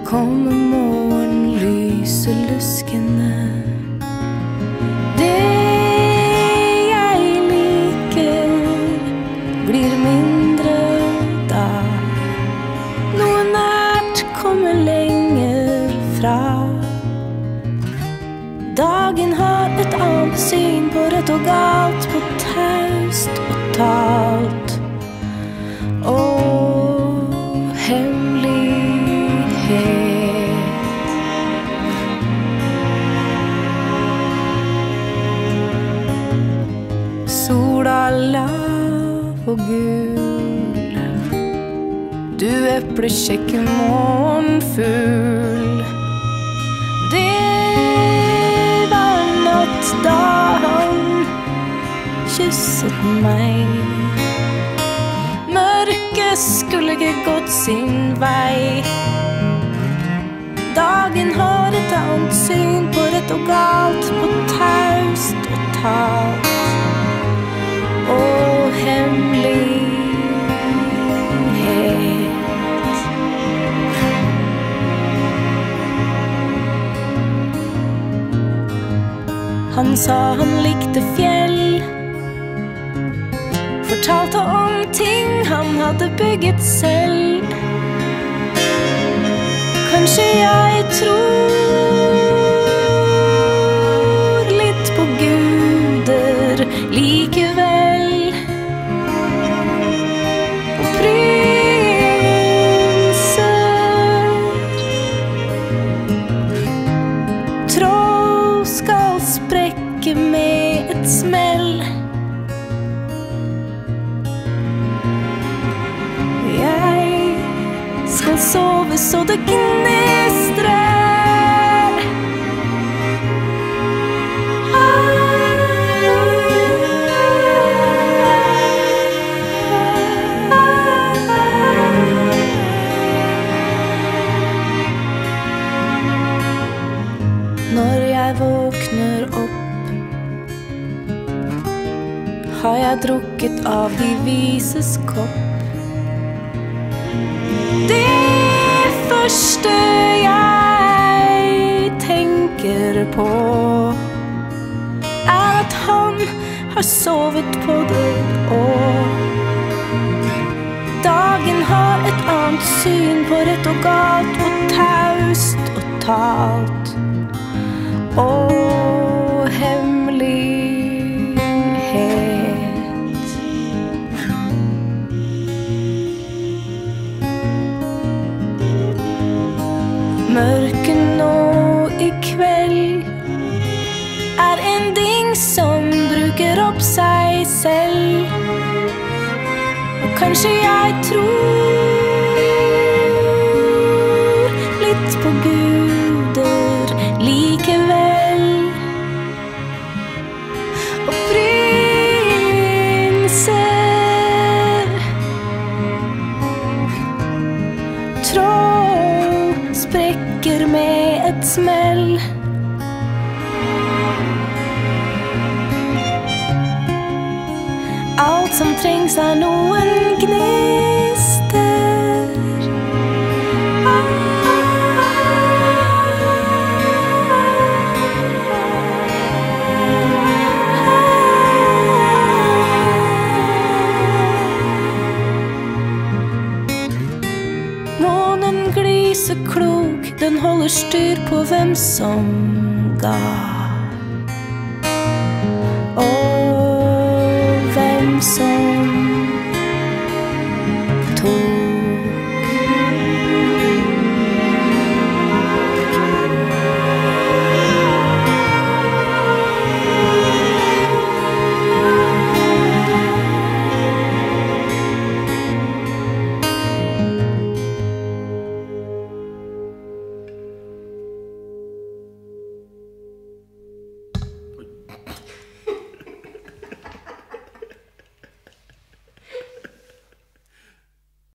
kommer morgenlyset luskende. Det jeg liker blir mindre da. Noe nært kommer lenger fra. Dagen har et annet syn på rett og galt, på taust og talt og hemmelighet. Sola lav og gul, du eplekjekke morgenfugl. Da han kysset meg, mørket skulle ikke gått sin vei. Dagen har et annet syn på rett og galt, på taust og talt og hemmelighet. Han sa han likte fjell, fortalte om ting han hadde bygget selv. Kanskje jeg tror litt på guder likevel. Og prinser, troll skal sprekke med et smell. Jeg skal sove så det gnistrer. Når jeg våkner opp, har jeg drukket av de vises kopp. Det første jeg tenker på, er at han har sovet på det, og dagen har et annet syn på rett og galt, på taust og talt og hemmelighet. Mørket nå i kveld er en ding som bruker opp seg selv. Og kanskje jeg tror litt på guder likevel. Og prinser, troll sprekker med et smell. Alt som trengs er noen gnister. Månen gliser klok, den holder styr på hvem som ga. Og hvem som